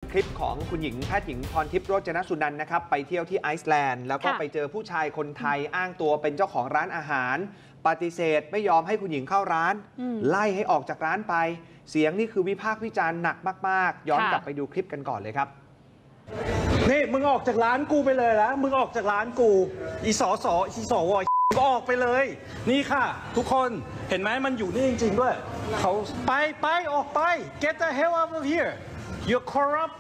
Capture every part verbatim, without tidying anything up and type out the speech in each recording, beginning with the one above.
คลิปของคุณหญิงแพทย์หญิงพรทิพย์โรจนสุนันท์นะครับไปเที่ยวที่ไอซ์แลนด์แล้วก็ไปเจอผู้ชายคนไทยอ้างตัวเป็นเจ้าของร้านอาหารปฏิเสธไม่ยอมให้คุณหญิงเข้าร้านไล่ให้ออกจากร้านไปเสียงนี่คือวิพากษ์วิจารณ์หนักมากๆย้อนกลับไปดูคลิปกันก่อนเลยครับนี่มึงออกจากร้านกูไปเลยนะมึงออกจากร้านกูอีสอสออีสอวก็ออกไปเลยนี่ค่ะทุกคนเห็นไหมมันอยู่นี่จริงๆด้วยเขาไปไปออกไป get the hell out of here you're corrupt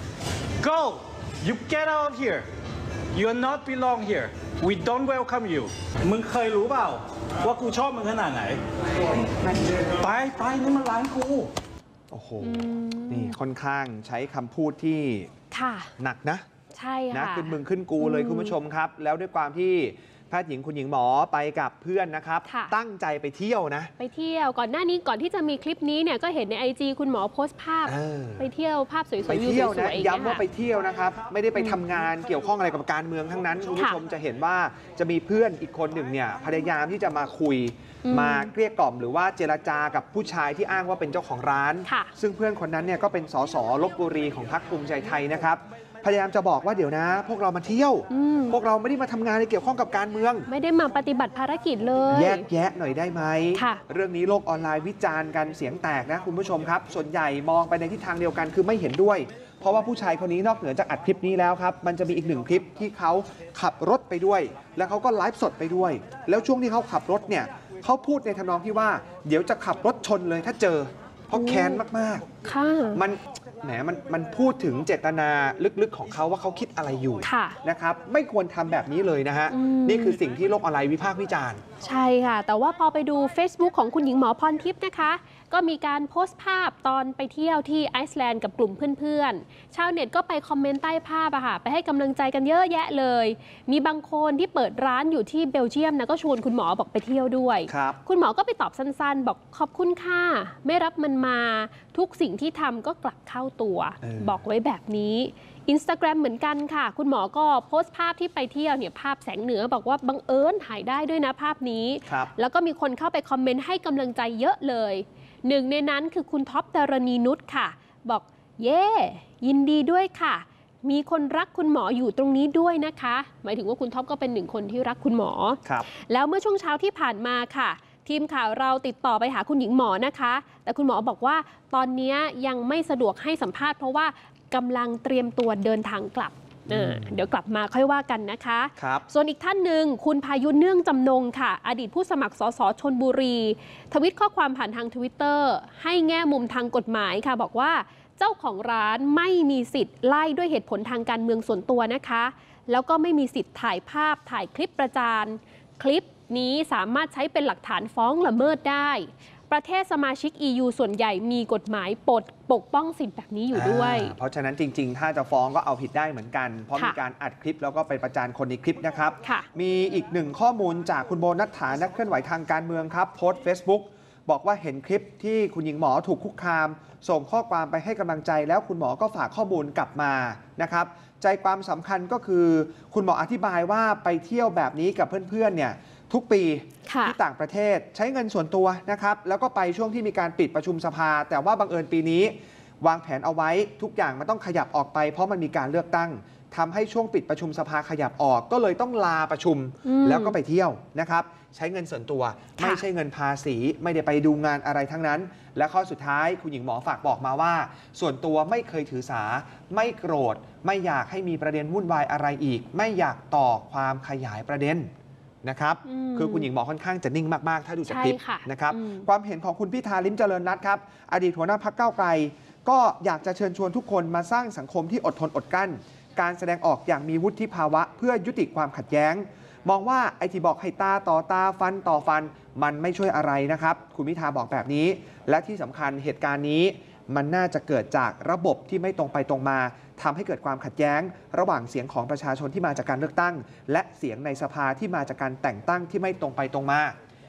go you get out of here you're not belong here we don't welcome you มึงเคยรู้เปล่าว่ากูชอบมึงขนาดไหนไปไปนี่มันร้านกูโอ้โหนี่ค่อนข้างใช้คำพูดที่หนักนะใช่ค่ะนะขึ้นมึงขึ้นกูเลยคุณผู้ชมครับแล้วด้วยความที่แพทย์หญิงคุณหญิงหมอไปกับเพื่อนนะครับตั้งใจไปเที่ยวนะไปเที่ยวก่อนหน้านี้ก่อนที่จะมีคลิปนี้เนี่ยก็เห็นในไอจีคุณหมอโพสต์ภาพไปเที่ยวภาพสวยๆไปเที่ยวนะย้ำว่าไปเที่ยวนะครับไม่ได้ไปทำงานเกี่ยวข้องอะไรกับการเมืองทั้งนั้นคุณผู้ชมจะเห็นว่าจะมีเพื่อนอีกคนหนึ่งเนี่ยพยายามที่จะมาคุยมาเกลี้ยกล่อมหรือว่าเจรจากับผู้ชายที่อ้างว่าเป็นเจ้าของร้านซึ่งเพื่อนคนนั้นเนี่ยก็เป็นสสลพบุรีของพรรคภูมิใจไทยนะครับพยายามจะบอกว่าเดี๋ยวนะพวกเรามาเที่ยวพวกเราไม่ได้มาทำงานในเกี่ยวข้องกับการเมืองไม่ได้มาปฏิบัติภารกิจเลยแยกแยะหน่อยได้ไหมเรื่องนี้โลกออนไลน์วิจารณ์กันเสียงแตกนะคุณผู้ชมครับส่วนใหญ่มองไปในทิศทางเดียวกันคือไม่เห็นด้วยเพราะว่าผู้ชายคนนี้นอกเหนือจากอัดคลิปนี้แล้วครับมันจะมีอีกหนึ่งคลิปที่เขาขับรถไปด้วยแล้วเขาก็ไลฟ์สดไปด้วยแล้วช่วงที่เขาขับรถเนี่ยเขาพูดในทำนองที่ว่าเดี๋ยวจะขับรถชนเลยถ้าเจอเพราะแค้นมากๆมันแหมมันมันพูดถึงเจตนาลึกๆของเขาว่าเขาคิดอะไรอยู่นะครับไม่ควรทำแบบนี้เลยนะฮะนี่คือสิ่งที่โลกออนไลน์วิพากษ์วิจารณ์ใช่ค่ะแต่ว่าพอไปดู Facebook ของคุณหญิงหมอพรทิพย์นะคะก็มีการโพสต์ภาพตอนไปเที่ยวที่ไอซ์แลนด์กับกลุ่มเพื่อนๆชาวเน็ตก็ไปคอมเมนต์ใต้ภาพอะค่ะไปให้กำลังใจกันเยอะแยะเลยมีบางคนที่เปิดร้านอยู่ที่เบลเยียมนะก็ชวนคุณหมอบอกไปเที่ยวด้วยคุณหมอก็ไปตอบสั้นๆบอกขอบคุณค่ะไม่รับมันมาทุกสิ่งที่ทำก็กลับเข้าตัวบอกไว้แบบนี้Instagram เหมือนกันค่ะคุณหมอก็โพสต์ภาพที่ไปเที่ยวเนี่ยภาพแสงเหนือบอกว่าบังเอิญถ่ายได้ด้วยนะภาพนี้แล้วก็มีคนเข้าไปคอมเมนต์ให้กำลังใจเยอะเลยหนึ่งในนั้นคือคุณท็อปดารณีนุชค่ะบอกเย่ยินดีด้วยค่ะมีคนรักคุณหมออยู่ตรงนี้ด้วยนะคะหมายถึงว่าคุณท็อปก็เป็นหนึ่งคนที่รักคุณหมอแล้วเมื่อช่วงเช้าที่ผ่านมาค่ะทีมข่าวเราติดต่อไปหาคุณหญิงหมอนะคะแต่คุณหมอบอกว่าตอนนี้ยังไม่สะดวกให้สัมภาษณ์เพราะว่ากำลังเตรียมตัวเดินทางกลับเดี๋ยวกลับมาค่อยว่ากันนะคะส่วนอีกท่านหนึ่งคุณพายุเนื่องจำนงค่ะอดีตผู้สมัครสสชลบุรีทวิตข้อความผ่านทางทวิตเตอร์ให้แง่มุมทางกฎหมายค่ะบอกว่าเจ้าของร้านไม่มีสิทธิ์ไล่ด้วยเหตุผลทางการเมืองส่วนตัวนะคะแล้วก็ไม่มีสิทธิ์ถ่ายภาพถ่ายคลิปประจานคลิปนี้สามารถใช้เป็นหลักฐานฟ้องละเมิดได้ประเทศสมาชิก อี ยู ส่วนใหญ่มีกฎหมายปกปกป้องสิทธิแบบนี้อยู่ด้วยเพราะฉะนั้นจริงๆถ้าจะฟ้องก็เอาผิดได้เหมือนกันเพราะมีการอัดคลิปแล้วก็ไปประจานคนในคลิปนะครับมีอีกหนึ่งข้อมูลจากคุณโบนัฐฐานักเคลื่อนไหวทางการเมืองครับโพสต์ Facebook บอกว่าเห็นคลิปที่คุณหญิงหมอถูกคุกคามส่งข้อความไปให้กำลังใจแล้วคุณหมอก็ฝากข้อมูลกลับมานะครับใจความสำคัญก็คือคุณหมออธิบายว่าไปเที่ยวแบบนี้กับเพื่อนๆเนี่ยทุกปีที่ต่างประเทศใช้เงินส่วนตัวนะครับแล้วก็ไปช่วงที่มีการปิดประชุมสภาแต่ว่าบังเอิญปีนี้วางแผนเอาไว้ทุกอย่างมันต้องขยับออกไปเพราะมันมีการเลือกตั้งทำให้ช่วงปิดประชุมสภาขยับออกก็เลยต้องลาประชุมแล้วก็ไปเที่ยวนะครับใช้เงินส่วนตัวไม่ใช่เงินภาษีไม่ได้ไปดูงานอะไรทั้งนั้นและข้อสุดท้ายคุณหญิงหมอฝากบอกมาว่าส่วนตัวไม่เคยถือสาไม่โกรธไม่อยากให้มีประเด็นวุ่นวายอะไรอีกไม่อยากต่อความขยายประเด็นนะครับคือคุณหญิงหมอค่อนข้างจะนิ่งมากๆถ้าดูจากคลิปนะครับความเห็นของคุณพิธาลิ้มเจริญรัตน์ครับอดีตหัวหน้าพรรคก้าวไกลก็อยากจะเชิญชวนทุกคนมาสร้างสังคมที่อดทนอดกลั้นการแสดงออกอย่างมีวุฒิภาวะเพื่อยุติความขัดแย้งมองว่าไอ้ที่บอกให้ตาต่อตาฟันต่อฟันมันไม่ช่วยอะไรนะครับคุณพิธาบอกแบบนี้และที่สำคัญเหตุการณ์นี้มันน่าจะเกิดจากระบบที่ไม่ตรงไปตรงมาทำให้เกิดความขัดแย้งระหว่างเสียงของประชาชนที่มาจากการเลือกตั้งและเสียงในสภาที่มาจากการแต่งตั้งที่ไม่ตรงไปตรงมา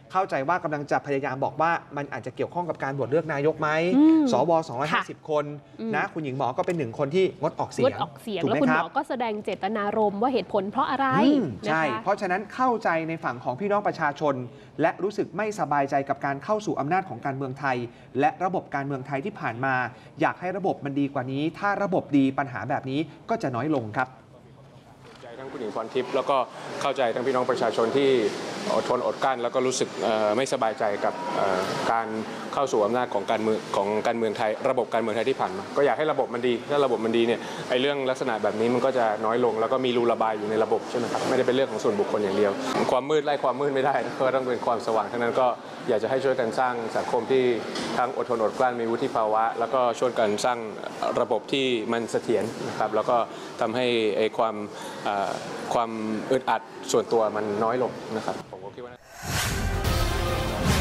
เข้าใจว่ากำลังจะพยายามบอกว่ามันอาจจะเกี่ยวข้องกับการโหวตเลือกนายกไหมสวสองร้อยห้าสิบคนนะคุณหญิงหมอก็เป็นหนึ่งคนที่งดออกเสียงงดออกเสียงแล้วคุณหมอก็แสดงเจตนารมณ์ว่าเหตุผลเพราะอะไรใช่เพราะฉะนั้นเข้าใจในฝั่งของพี่น้องประชาชนและรู้สึกไม่สบายใจกับการเข้าสู่อำนาจของการเมืองไทยและระบบการเมืองไทยที่ผ่านมาอยากให้ระบบมันดีกว่านี้ถ้าระบบดีปัญหาแบบนี้ก็จะน้อยลงครับทั้งคุณหญิงพรทิพย์แล้วก็เข้าใจทั้งพี่น้องประชาชนที่อดทนอดกลั้นแล้วก็รู้สึกไม่สบายใจกับการเข้าสู่อำนาจของการเมืองของการเมืองไทยระบบการเมืองไทยที่ผ่านมาก็อยากให้ระบบมันดีถ้าระบบมันดีเนี่ยไอ้เรื่องลักษณะแบบนี้มันก็จะน้อยลงแล้วก็มีรูระบายอยู่ในระบบใช่ไหมครับไม่ได้เป็นเรื่องของส่วนบุคคลอย่างเดียวความมืดไล่ความมืดไม่ได้ก็ต้องเป็นความสว่างทั้งนั้นก็อยากจะให้ช่วยกันสร้างสังคมที่ทั้งอดทนอดกลั้นมีวุฒิภาวะแล้วก็ช่วยกันสร้างระบบที่มันเสถียรนะครับแล้วก็ทำให้ไอ้ความความอึดอัดส่วนตัวมันน้อยลงนะครับผมก็คิดว่า